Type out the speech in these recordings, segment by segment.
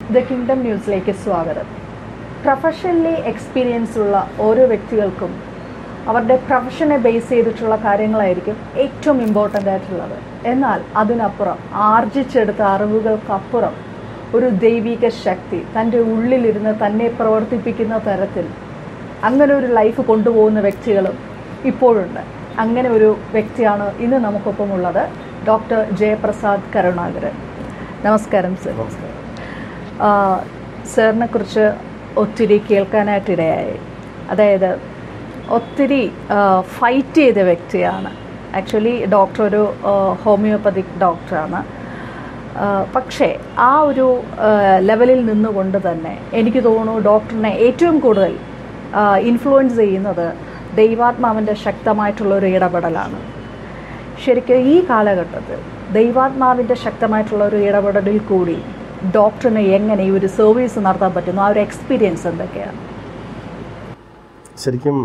The kingdom ന്യൂസിലേക്ക് സ്വാഗതം. Professionally experience ഉള്ള ഓരോ വ്യക്തികൾക്കും അവരുടെ പ്രൊഫഷനെ ബേസ് ചെയ്തിട്ടുള്ള കാര്യങ്ങളായിരിക്കും ഏറ്റവും ഇമ്പോർട്ടൻ്റ് ആയിട്ടുള്ളത്. എന്നാൽ അതിനപ്പുറം ആർജിച്ചെടുത്ത അറിവുകൾക്കപ്പുറം ഒരു ദൈവിക ശക്തി തൻ്റെ ഉള്ളിലിരുന്ന് തന്നെ പ്രവർത്തിപ്പിക്കുന്ന തരത്തിൽ അങ്ങനെ ഒരു ലൈഫ് കൊണ്ടുപോകുന്ന വ്യക്തികളും ഇപ്പോഴുണ്ട്. അങ്ങനെ ഒരു വ്യക്തിയാണ് ഇന്ന് നമുക്കൊപ്പമുള്ളത്, ഡോക്ടർ ജയപ്രസാദ് കരുണാകരൻ. നമസ്കാരം സർ. നമസ്കാരം. സാറിനെ കുറിച്ച് ഒത്തിരി കേൾക്കാനായിട്ടിടയായി. അതായത് ഒത്തിരി ഫൈറ്റ് ചെയ്ത വ്യക്തിയാണ്. ആക്ച്വലി ഡോക്ടർ ഒരു ഹോമിയോപ്പതിക് ഡോക്ടറാണ്. പക്ഷേ ആ ഒരു ലെവലിൽ നിന്നുകൊണ്ട് തന്നെ എനിക്ക് തോന്നുന്നു ഡോക്ടറിനെ ഏറ്റവും കൂടുതൽ ഇൻഫ്ലുവൻസ് ചെയ്യുന്നത് ദൈവാത്മാവിൻ്റെ ശക്തമായിട്ടുള്ളൊരു ഇടപെടലാണ്. ശരിക്കും ഈ കാലഘട്ടത്തിൽ ദൈവാത്മാവിൻ്റെ ശക്തമായിട്ടുള്ള ഒരു ഇടപെടലിൽ കൂടി ഡോക്ടറിന് എങ്ങനെ ഈ ഒരു സർവീസ് നടത്താൻ പറ്റുന്നു? ആ ഒരു എക്സ്പീരിയൻസ് എന്തൊക്കെയാണ്? ശരിക്കും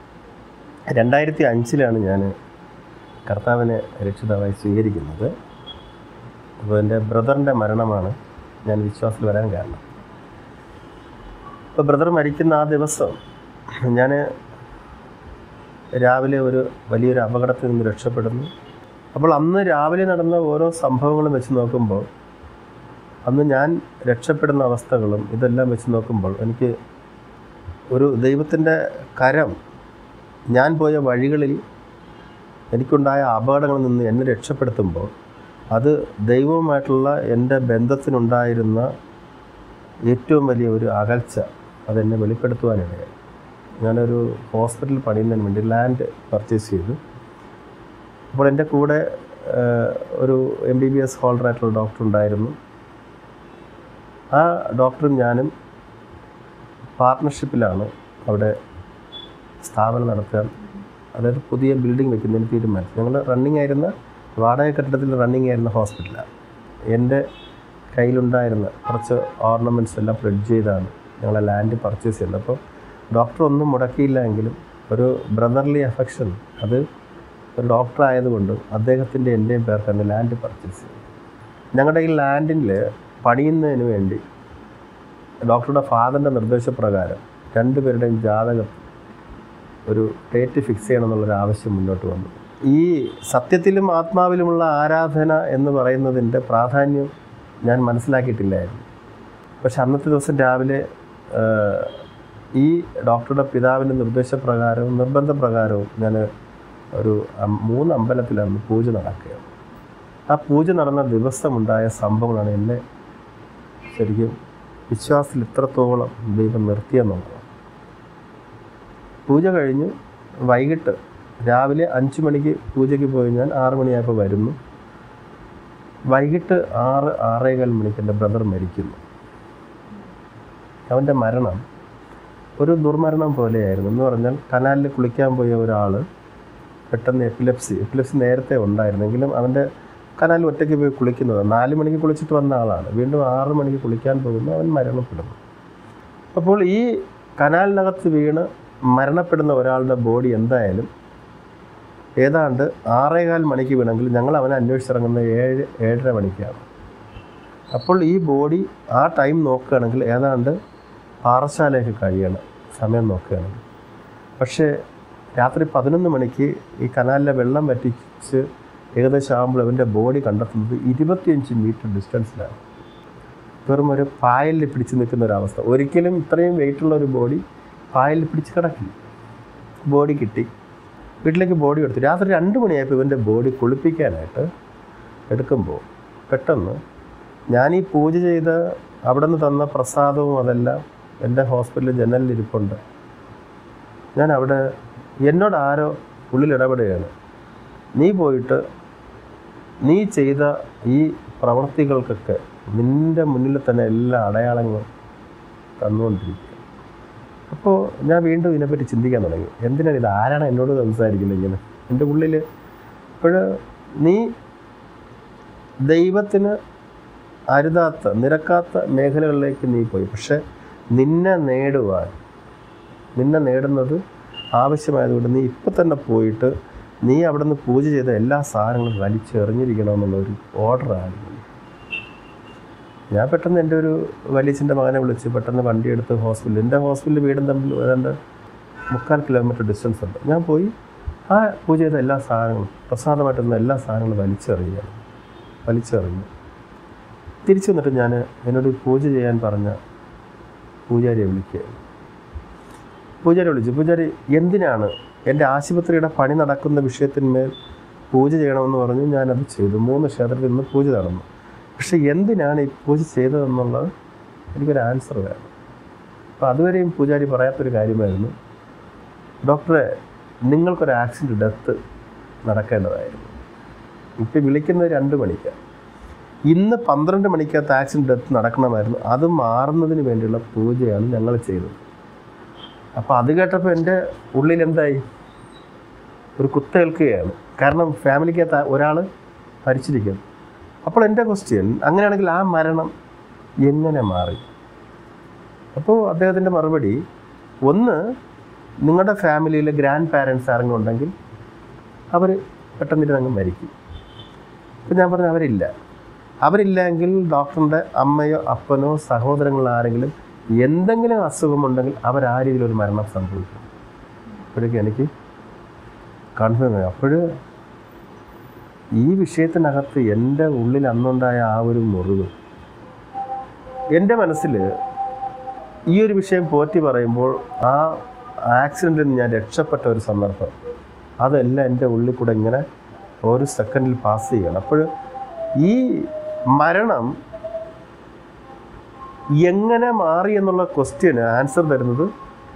2005 ഞാൻ കർത്താവിനെ രക്ഷിതാവായി സ്വീകരിക്കുന്നത്. അപ്പോൾ എൻ്റെ ബ്രദറിൻ്റെ മരണമാണ് ഞാൻ വിശ്വാസത്തിൽ വരാൻ കാരണം. അപ്പോൾ ബ്രദർ മരിക്കുന്ന ആ ദിവസം ഞാൻ രാവിലെ ഒരു വലിയൊരു അപകടത്തിൽ നിന്ന് രക്ഷപ്പെടുന്നു. അപ്പോൾ അന്ന് രാവിലെ നടന്ന ഓരോ സംഭവങ്ങളും വെച്ച് നോക്കുമ്പോൾ, അന്ന് ഞാൻ രക്ഷപ്പെടുന്ന അവസ്ഥകളും ഇതെല്ലാം വെച്ച് നോക്കുമ്പോൾ എനിക്ക് ഒരു ദൈവത്തിൻ്റെ കരം ഞാൻ പോയ വഴികളിൽ എനിക്കുണ്ടായ അപകടങ്ങളിൽ നിന്ന് എന്നെ രക്ഷപ്പെടുത്തുമ്പോൾ അത് ദൈവവുമായിട്ടുള്ള എൻ്റെ ബന്ധത്തിനുണ്ടായിരുന്ന ഏറ്റവും വലിയ ഒരു അകൽച്ച അതെന്നെ വെളിപ്പെടുത്തുവാനിടയായി. ഞാനൊരു ഹോസ്പിറ്റൽ പണിയുന്നതിന് വേണ്ടി ലാൻഡ് പർച്ചേസ് ചെയ്തു. അപ്പോൾ എൻ്റെ കൂടെ ഒരു MBBS ഹോൾഡറായിട്ടുള്ള ഡോക്ടർ ഉണ്ടായിരുന്നു. ആ ഡോക്ടറും ഞാനും പാർട്ട്ണർഷിപ്പിലാണ് അവിടെ സ്ഥാപനം നടത്താൻ, അതായത് പുതിയ ബിൽഡിംഗ് വയ്ക്കുന്നതിന് തീരുമാനിച്ചു. ഞങ്ങൾ റണ്ണിങ് ആയിരുന്ന വാടക കെട്ടിടത്തിൽ റണ്ണിങ് ആയിരുന്ന ഹോസ്പിറ്റലാണ്. എൻ്റെ കയ്യിലുണ്ടായിരുന്ന കുറച്ച് ഓർണമെൻറ്റ്സ് എല്ലാം ഫ്ലെഡ്ജ് ചെയ്താണ് ഞങ്ങൾ ലാൻഡ് പർച്ചേസ് ചെയ്യുന്നത്. അപ്പോൾ ഡോക്ടർ ഒന്നും മുടക്കിയില്ല എങ്കിലും ഒരു ബ്രദർലി അഫെക്ഷൻ, അത് ഒരു ഡോക്ടർ ആയതുകൊണ്ട് അദ്ദേഹത്തിൻ്റെ എൻ്റെയും പേർക്ക് അന്ന് ലാൻഡ് പർച്ചേസ് ചെയ്തു. ഞങ്ങളുടെ ഈ ലാൻഡിൽ പണിയുന്നതിന് വേണ്ടി ഡോക്ടറുടെ ഫാദറിൻ്റെ നിർദ്ദേശപ്രകാരം രണ്ടുപേരുടെയും ജാതകം ഒരു ഡേറ്റ് ഫിക്സ് ചെയ്യണമെന്നുള്ളൊരു ആവശ്യം മുന്നോട്ട് വന്നു. ഈ സത്യത്തിലും ആത്മാവിലുമുള്ള ആരാധന എന്ന് പറയുന്നതിൻ്റെ പ്രാധാന്യം ഞാൻ മനസ്സിലാക്കിയിട്ടില്ലായിരുന്നു. പക്ഷെ അന്നത്തെ ദിവസം രാവിലെ ഈ ഡോക്ടറുടെ പിതാവിൻ്റെ നിർദ്ദേശപ്രകാരവും നിർബന്ധപ്രകാരവും ഞാൻ ഒരു 3 അമ്പലത്തിലാണ് പൂജ നടക്കുകയാണ്. ആ പൂജ നടന്ന ദിവസമുണ്ടായ സംഭവങ്ങളാണ് എന്നെ ശരിക്കും വിശ്വാസത്തിൽ ഇത്രത്തോളം ദൈവം നിർത്തിയെന്നുള്ളത്. പൂജ കഴിഞ്ഞ് വൈകിട്ട് രാവിലെ 5 മണിക്ക് പൂജയ്ക്ക് പോയി ഞാൻ 6 മണിയായപ്പോൾ വരുന്നു. വൈകിട്ട് 6-6:15 മണിക്ക് എൻ്റെ ബ്രദർ മരിക്കുന്നു. അവൻ്റെ മരണം ഒരു ദുർമരണം പോലെയായിരുന്നു. എന്ന് പറഞ്ഞാൽ കനാലിൽ കുളിക്കാൻ പോയ ഒരാൾ പെട്ടെന്ന് എപ്പിലെപ്സി നേരത്തെ ഉണ്ടായിരുന്നെങ്കിലും അവൻ്റെ കനാലിൽ ഒറ്റയ്ക്ക് പോയി കുളിക്കുന്നത്, 4 മണിക്ക് കുളിച്ചിട്ട് വന്ന ആളാണ്, വീണ്ടും 6 മണിക്ക് കുളിക്കാൻ പോകുന്നു, അവൻ മരണപ്പെടുന്നു. അപ്പോൾ ഈ കനാലിനകത്ത് വീണ് മരണപ്പെടുന്ന ഒരാളുടെ ബോഡി എന്തായാലും ഏതാണ്ട് 6:15 മണിക്ക് വീണെങ്കിൽ ഞങ്ങൾ അവനെ അന്വേഷിച്ചിറങ്ങുന്നത് 7-7:30 മണിക്കാണ്. അപ്പോൾ ഈ ബോഡി ആ ടൈം നോക്കുകയാണെങ്കിൽ ഏതാണ്ട് പാറശാലയൊക്കെ കഴിയണം സമയം നോക്കുകയാണെങ്കിൽ. പക്ഷേ രാത്രി 11 മണിക്ക് ഈ കനാലിലെ വെള്ളം വറ്റിച്ച് ഏകദേശം ആകുമ്പോൾ അവൻ്റെ ബോഡി കണ്ടെത്തുന്നത് 25 മീറ്റർ ഡിസ്റ്റൻസിലാണ്. വെറും ഒരു പായലിൽ പിടിച്ച് നിൽക്കുന്ന ഒരവസ്ഥ. ഒരിക്കലും ഇത്രയും വെയിറ്റുള്ള ഒരു ബോഡി പായലിൽ പിടിച്ച് കിടക്കില്ല. ബോഡി കിട്ടി, വീട്ടിലേക്ക് ബോഡി എടുത്തു. രാത്രി 2 മണിയായപ്പോൾ ഇവൻ്റെ ബോഡി കുളിപ്പിക്കാനായിട്ട് എടുക്കുമ്പോൾ പെട്ടെന്ന് ഞാൻ ഈ പൂജ ചെയ്ത് അവിടെ നിന്ന് തന്ന പ്രസാദവും അതെല്ലാം എൻ്റെ ഹോസ്പിറ്റലിൽ ജനലിലിരിപ്പുണ്ട്. ഞാൻ അവിടെ എന്നോട് ആരോ ഉള്ളിൽ ഇടപെടുകയാണ്, നീ പോയിട്ട് നീ ചെയ്ത ഈ പ്രവൃത്തികൾക്കൊക്കെ നിൻ്റെ മുന്നിൽ തന്നെ എല്ലാ അടയാളങ്ങളും തന്നുകൊണ്ടിരിക്കുക. അപ്പോൾ ഞാൻ വീണ്ടും ഇതിനെപ്പറ്റി ചിന്തിക്കാൻ തുടങ്ങി. എന്തിനാണ് ഇത്, ആരാണ് എന്നോട് സംസാരിക്കുന്നത് ഇങ്ങനെ? എൻ്റെ ഉള്ളിൽ ഇപ്പോൾ നീ ദൈവത്തിന് അരുതാത്ത നിരക്കാത്ത മേഖലകളിലേക്ക് നീ പോയി, പക്ഷെ നിന്നെ നേടുന്നത് ആവശ്യമായതുകൊണ്ട് നീ ഇപ്പം തന്നെ പോയിട്ട് നീ അവിടെ നിന്ന് പൂജ ചെയ്ത എല്ലാ സാധനങ്ങളും വലിച്ചെറിഞ്ഞിരിക്കണമെന്നുള്ളൊരു ഓർഡറാണ്. ഞാൻ പെട്ടെന്ന് എൻ്റെ ഒരു വലിയച്ഛൻ്റെ മകനെ വിളിച്ച് പെട്ടെന്ന് വണ്ടി എടുത്ത് ഹോസ്പിറ്റലിൽ, എൻ്റെ ഹോസ്പിറ്റലിൽ വീടും തമ്മിൽ ഏതാണ്ട് 3/4 കിലോമീറ്റർ ഡിസ്റ്റൻസ് ഉണ്ട്. ഞാൻ പോയി ആ പൂജ ചെയ്ത എല്ലാ സാധനങ്ങളും, പ്രസാദമായിട്ടുള്ള എല്ലാ സാധനങ്ങളും വലിച്ചെറിഞ്ഞു. തിരിച്ചു വന്നിട്ട് ഞാൻ എന്നോട് പൂജ ചെയ്യാൻ പറഞ്ഞ പൂജാരിയെ വിളിക്കുകയായിരുന്നു. പൂജാരി വിളിച്ചു. പൂജാരി എന്തിനാണ് എൻ്റെ ആശുപത്രിയുടെ പണി നടക്കുന്ന വിഷയത്തിന്മേൽ പൂജ ചെയ്യണമെന്ന് പറഞ്ഞ് ഞാനത് ചെയ്തു. 3 ക്ഷേത്രത്തിൽ നിന്ന് പൂജ നടന്നു. പക്ഷെ എന്തിനാണ് ഈ പൂജ ചെയ്തതെന്നുള്ളത് എനിക്കൊരു ആൻസർ വേണം. അപ്പോൾ അതുവരെയും പൂജാരി പറയാത്തൊരു കാര്യമായിരുന്നു, ഡോക്ടറെ നിങ്ങൾക്കൊരു ആക്സിഡൻറ്റ് ഡെത്ത് നടക്കേണ്ടതായിരുന്നു. ഇപ്പോൾ വിളിക്കുന്നത് 2 മണിക്കാണ്. ഇന്ന് 12 മണിക്കകത്ത് ആക്സിഡൻറ്റ് ഡെത്ത് നടക്കണമായിരുന്നു. അത് മാറുന്നതിന് വേണ്ടിയുള്ള പൂജയാണ് ഞങ്ങൾ ചെയ്തത്. അപ്പോൾ അത് കേട്ടപ്പോൾ എൻ്റെ ഉള്ളിൽ എന്തായി, ഒരു കുത്തേൽക്കുകയാണ്. കാരണം ഫാമിലിക്കകത്ത് ഒരാൾ മരിച്ചിരിക്കുന്നു. അപ്പോൾ എൻ്റെ ക്വസ്റ്റ്യൻ, അങ്ങനെയാണെങ്കിൽ ആ മരണം എങ്ങനെ മാറി? അപ്പോൾ അദ്ദേഹത്തിൻ്റെ മറുപടി, ഒന്ന്, നിങ്ങളുടെ ഫാമിലിയിലെ ഗ്രാൻഡ് പാരൻസ് ആരെങ്കിലും ഉണ്ടെങ്കിൽ അവർ പെട്ടെന്നിട്ട് അങ്ങ് മരിക്കും. അപ്പോൾ ഞാൻ പറഞ്ഞു അവരില്ലെങ്കിൽ ഡോക്ടറിൻ്റെ അമ്മയോ അപ്പനോ സഹോദരങ്ങളോ ആരെങ്കിലും എന്തെങ്കിലും അസുഖമുണ്ടെങ്കിൽ ആ രീതിയിലൊരു മരണം സംഭവിക്കും. അപ്പോഴേക്കും എനിക്ക് കൺഫേം ആയി. അപ്പോൾ ഈ വിഷയത്തിനകത്ത് എൻ്റെ ഉള്ളിൽ അന്നുണ്ടായ ആ ഒരു മുറിവ്, എൻ്റെ മനസ്സിൽ ഈ ഒരു വിഷയം പോറ്റി പറയുമ്പോൾ ആ ആക്സിഡൻറ്റിൽ നിന്ന് ഞാൻ രക്ഷപ്പെട്ട ഒരു സന്ദർഭം, അതെല്ലാം എൻ്റെ ഉള്ളിൽ കൂടെ ഇങ്ങനെ ഒരു സെക്കൻഡിൽ പാസ് ചെയ്യണം. അപ്പോൾ ഈ മരണം എങ്ങനെ മാറി എന്നുള്ള ക്വസ്റ്റ്യന് ആൻസർ തരുന്നത്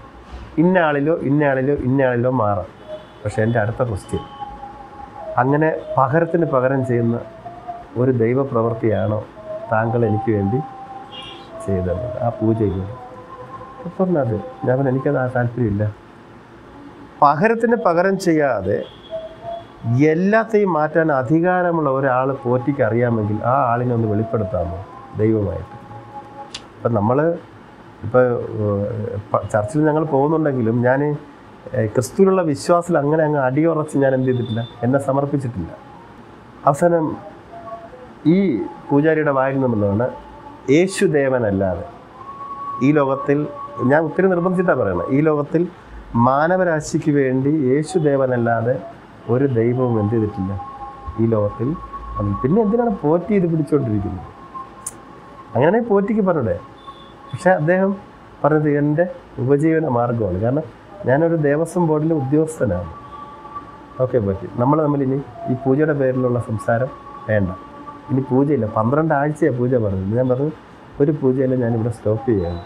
ഇന്നയാളിലോ മാറാം. പക്ഷേ എൻ്റെ അടുത്ത ക്വസ്റ്റ്യൻ, അങ്ങനെ പകരത്തിന് പകരം ചെയ്യുന്ന ഒരു ദൈവപ്രവൃത്തിയാണോ താങ്കൾ എനിക്ക് വേണ്ടി ചെയ്തത് ആ പൂജയിൽ? പറഞ്ഞത് ഞാൻ എനിക്കത് താല്പര്യമില്ല. പകരത്തിന് പകരം ചെയ്യാതെ എല്ലാത്തെയും മാറ്റാൻ അധികാരമുള്ള ഒരാൾ പോറ്റിക്ക് അറിയാമെങ്കിൽ ആ ആളിനെ ഒന്ന് വെളിപ്പെടുത്താമോ ദൈവമായിട്ട്? ഇപ്പം നമ്മൾ ചർച്ചിൽ ഞങ്ങൾ പോകുന്നുണ്ടെങ്കിലും ഞാൻ ക്രിസ്തുവിലുള്ള വിശ്വാസത്തിൽ അങ്ങനെ അങ്ങ് അടിയുറച്ച് ഞാൻ എന്ത് ചെയ്തിട്ടില്ല, എന്നെ സമർപ്പിച്ചിട്ടില്ല. അവസാനം ഈ പൂജാരിയുടെ വായിൽ നിന്നുള്ളതാണ്, യേശുദേവനല്ലാതെ ഈ ലോകത്തിൽ, ഞാൻ ഒത്തിരി നിർബന്ധിച്ചിട്ടാണ് പറയുന്നത്, ഈ ലോകത്തിൽ മാനവരാശിക്ക് വേണ്ടി യേശുദേവനല്ലാതെ ഒരു ദൈവവും എന്ത് ചെയ്തിട്ടില്ല ഈ ലോകത്തിൽ. പിന്നെ എന്തിനാണ് പോറ്റി ഇത് പിടിച്ചുകൊണ്ടിരിക്കുന്നത്? അങ്ങനെ പോറ്റിക്ക് പറഞ്ഞൂടെ. പക്ഷേ അദ്ദേഹം പറഞ്ഞത് എൻ്റെ ഉപജീവന മാർഗമാണ്. കാരണം ഞാനൊരു ദേവസ്വം ബോർഡിലെ ഉദ്യോഗസ്ഥനാണ്. ഓക്കെ പോറ്റി, നമ്മൾ തമ്മിൽ ഇനി ഈ പൂജയുടെ പേരിലുള്ള സംസാരം വേണ്ട. ഇനി പൂജയില്ല, 12 ആഴ്ചയാണ് പൂജ പറഞ്ഞത്. ഞാൻ പറഞ്ഞു ഒരു പൂജയില്ല, ഞാനിവിടെ സ്റ്റോപ്പ് ചെയ്യുകയാണ്.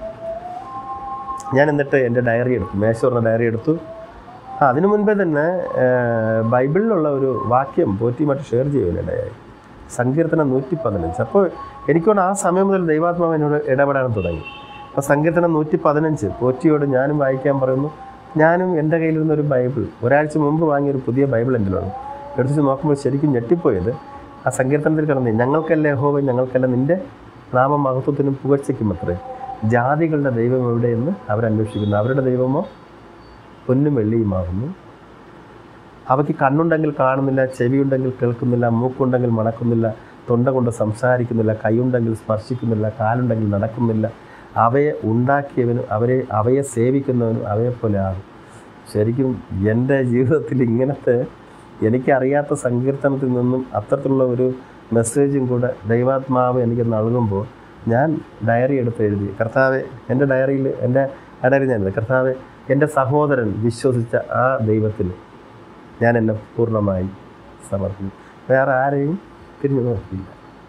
ഞാൻ എന്നിട്ട് എൻ്റെ ഡയറി എടുത്തു, മേശോറിൻ്റെ ഡയറി എടുത്തു. അതിനു മുൻപേ തന്നെ ബൈബിളിലുള്ള ഒരു വാക്യം പോറ്റിയുമായിട്ട് ഷെയർ ചെയ്യുകയുണ്ടായി, സങ്കീർത്തനം 115. അപ്പോൾ എനിക്കൊണ്ട് ആ സമയം മുതൽ ദൈവാത്മാവ് എന്നോട് ഇടപെടാൻ തുടങ്ങി. അപ്പോൾ സങ്കീർത്തനം 115 പോറ്റിയോട് ഞാനും വായിക്കാൻ പറയുന്നു. ഞാനും എൻ്റെ കയ്യിലിരുന്നൊരു ബൈബിൾ, ഒരാഴ്ച മുമ്പ് വാങ്ങിയൊരു പുതിയ ബൈബിൾ എൻ്റെ ഉള്ളു, എടുത്ത് നോക്കുമ്പോൾ ശരിക്കും ഞെട്ടിപ്പോയത് ആ സങ്കീർത്തനത്തിൽ കിടന്നേ, ഞങ്ങൾക്കല്ല യഹോവ, ഞങ്ങൾക്കല്ല നിൻ്റെ നാമമഹത്വത്തിനും പുകഴ്ചയ്ക്കും അത്രേ ജാതികളുടെ ദൈവം എവിടെയെന്ന് അവരന്വേഷിക്കുന്നു. അവരുടെ ദൈവമോ പൊന്നും വെള്ളിയുമാകുന്നു. അവയ്ക്ക് കണ്ണുണ്ടെങ്കിൽ കാണുന്നില്ല, ചെവിയുണ്ടെങ്കിൽ കേൾക്കുന്നില്ല, മൂക്കുണ്ടെങ്കിൽ മണക്കുന്നില്ല, തൊണ്ട കൊണ്ട് സംസാരിക്കുന്നില്ല, കൈയുണ്ടെങ്കിൽ സ്പർശിക്കുന്നില്ല, കാലുണ്ടെങ്കിൽ നടക്കുന്നില്ല. അവയെ ഉണ്ടാക്കിയവനും അവയെ സേവിക്കുന്നവനും അവയെപ്പോലെ ആകും. ശരിക്കും എൻ്റെ ജീവിതത്തിൽ ഇങ്ങനത്തെ എനിക്കറിയാത്ത സങ്കീർത്തനത്തിൽ നിന്നും അത്തരത്തിലുള്ള ഒരു മെസ്സേജും കൂടെ ദൈവാത്മാവ് എനിക്ക് നൽകുമ്പോൾ ഞാൻ ഡയറി എടുത്ത് എഴുതി, കർത്താവെ എൻ്റെ ഡയറിയിൽ ഞാനെഴുതി, കർത്താവെ എൻ്റെ സഹോദരൻ വിശ്വസിച്ച ആ ദൈവത്തിന് ഞാൻ എന്നെ പൂർണ്ണമായി സമർപ്പിക്കും. വേറെ ആരെയും തിരിഞ്ഞു നോക്കിയില്ല.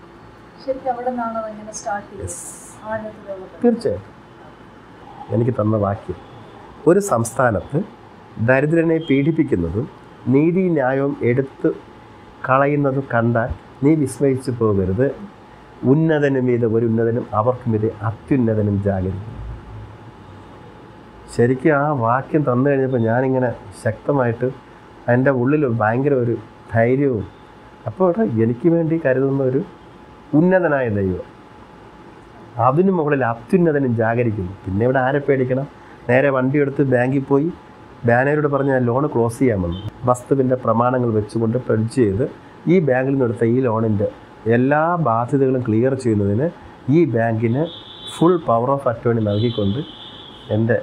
തീർച്ചയായിട്ടും എനിക്ക് തന്ന വാക്യം, ഒരു സംസ്ഥാനത്ത് ദരിദ്രനെ പീഡിപ്പിക്കുന്നതും നീതി ന്യായവും എടുത്ത് കളയുന്നതും കണ്ടാൽ നീ വിസ്മയിച്ചു പോകരുത്. ഉന്നതനും മീതെ ഒരു ഉന്നതനും അവർക്കും മീതെ അത്യുന്നതനും ജാഗരിക്കും. ശരിക്കും ആ വാക്യം തന്നു കഴിഞ്ഞപ്പോൾ ഞാനിങ്ങനെ ശക്തമായിട്ട് എൻ്റെ ഉള്ളിൽ ഭയങ്കര ഒരു ധൈര്യവും, അപ്പോൾ എനിക്ക് വേണ്ടി കരുതുന്ന ഒരു ഉന്നതനായ ദൈവം, അതിനു മുകളിൽ അത്യുന്നതനും ജാഗരിക്കുന്നു. പിന്നെ ഇവിടെ ആരെ പേടിക്കണം? നേരെ വണ്ടി എടുത്ത് ബാങ്കിൽ പോയി ബാനരോട് പറഞ്ഞ് ഞാൻ ലോൺ ക്ലോസ് ചെയ്യാമെന്ന് വസ്തുവിൻ്റെ പ്രമാണങ്ങൾ വെച്ചുകൊണ്ട് പ്രെഡ് ചെയ്ത് ഈ ബാങ്കിൽ നിന്നെടുത്ത ഈ ലോണിൻ്റെ എല്ലാ ബാധ്യതകളും ക്ലിയർ ചെയ്യുന്നതിന് ഈ ബാങ്കിന് ഫുൾ പവർ ഓഫ് അറ്റോർണി നൽകിക്കൊണ്ട് എൻ്റെ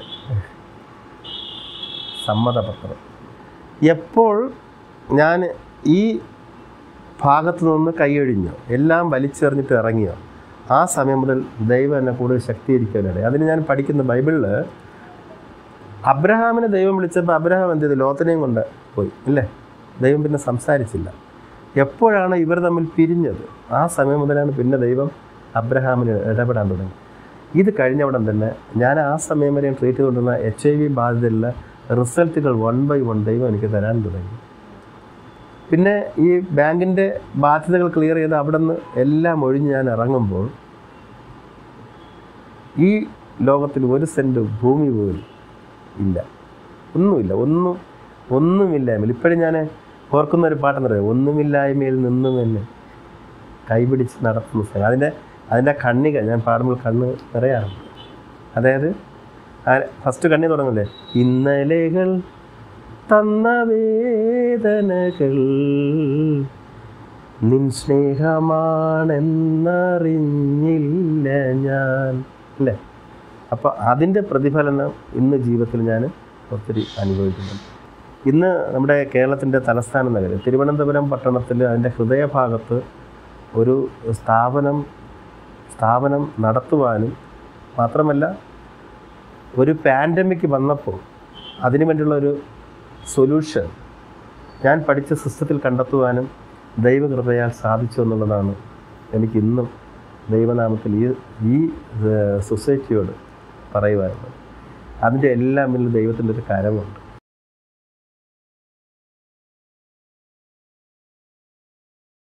സമ്മതപത്രം എപ്പോൾ ഞാൻ ഈ ഭാഗത്തു നിന്ന് കൈയൊഴിഞ്ഞോ, എല്ലാം വലിച്ചെറിഞ്ഞിട്ട് ഇറങ്ങിയോ, ആ സമയം മുതൽ ദൈവം എന്നെ കൂടുതൽ ശക്തീകരിക്കാനിടയായി. അതിന് ഞാൻ പഠിക്കുന്ന ബൈബിളിൽ അബ്രഹാമിനെ ദൈവം വിളിച്ചപ്പോൾ അബ്രഹാം എന്ത് ചെയ്തു? ലോത്തിനെയും കൊണ്ട് പോയി, ഇല്ലേ? ദൈവം പിന്നെ സംസാരിച്ചില്ല. എപ്പോഴാണ് ഇവർ തമ്മിൽ പിരിഞ്ഞത്, ആ സമയം മുതലാണ് പിന്നെ ദൈവം അബ്രഹാമിന് ഇടപെടാൻ തുടങ്ങി. ഇത് കഴിഞ്ഞ ഉടൻ തന്നെ ഞാൻ ആ സമയം വരെയും ട്രീറ്റ് ചെയ്തുകൊണ്ടിരുന്ന HIV ബാധിതയുള്ള റിസൾട്ടുകൾ 1 by 1 ദൈവം എനിക്ക് തരാൻ തുടങ്ങി. പിന്നെ ഈ ബാങ്കിൻ്റെ ബാധ്യതകൾ ക്ലിയർ ചെയ്ത് അവിടെ നിന്ന് എല്ലാം ഒഴിഞ്ഞ് ഞാൻ ഇറങ്ങുമ്പോൾ ഈ ലോകത്തിൽ 1 സെൻറ്റ് ഭൂമി പോലും ഇല്ല, ഒന്നുമില്ല, ഒന്നുമില്ലായ്മയിൽ. ഇപ്പോഴും ഞാൻ ഓർക്കുന്നൊരു പാട്ടെന്നറിയാം, ഒന്നുമില്ലായ്മയിൽ നിന്നും എന്നെ കൈപിടിച്ച് നടത്തുന്ന സ്ഥലം. അതിൻ്റെ കണ്ണിക ഞാൻ പാടുമ്പോൾ കണ്ണ് നിറയാറുണ്ട്. അതായത് ഫസ്റ്റ് കണ്ണി തുടങ്ങില്ലേ, ഇന്നലെകൾ തന്ന വേദനകൾ നിൻ സ്നേഹമാണെന്നറിഞ്ഞില്ല ഞാൻ, അല്ലേ? അപ്പോൾ അതിൻ്റെ പ്രതിഫലനം ഇന്ന് ജീവിതത്തിൽ ഞാൻ ഒത്തിരി അനുഭവിക്കുന്നുണ്ട്. ഇന്ന് നമ്മുടെ കേരളത്തിൻ്റെ തലസ്ഥാന നഗരം തിരുവനന്തപുരം പട്ടണത്തിൽ അതിൻ്റെ ഹൃദയഭാഗത്ത് ഒരു സ്ഥാപനം നടത്തുവാനും മാത്രമല്ല ഒരു പാൻഡമിക് വന്നപ്പോൾ അതിനു വേണ്ടിയുള്ള ഒരു സൊല്യൂഷൻ ഞാൻ പഠിച്ച സിസ്റ്റത്തിൽ കണ്ടെത്തുവാനും ദൈവകൃപയാൽ സാധിച്ചു എന്നുള്ളതാണ് എനിക്കിന്നും ദൈവനാമത്തിൽ ഈ സൊസൈറ്റിയോട് പറയുവാനുള്ളത്. അതിൻ്റെ എല്ലാം വലിയ ദൈവത്തിൻ്റെ ഒരു കരമുണ്ട്.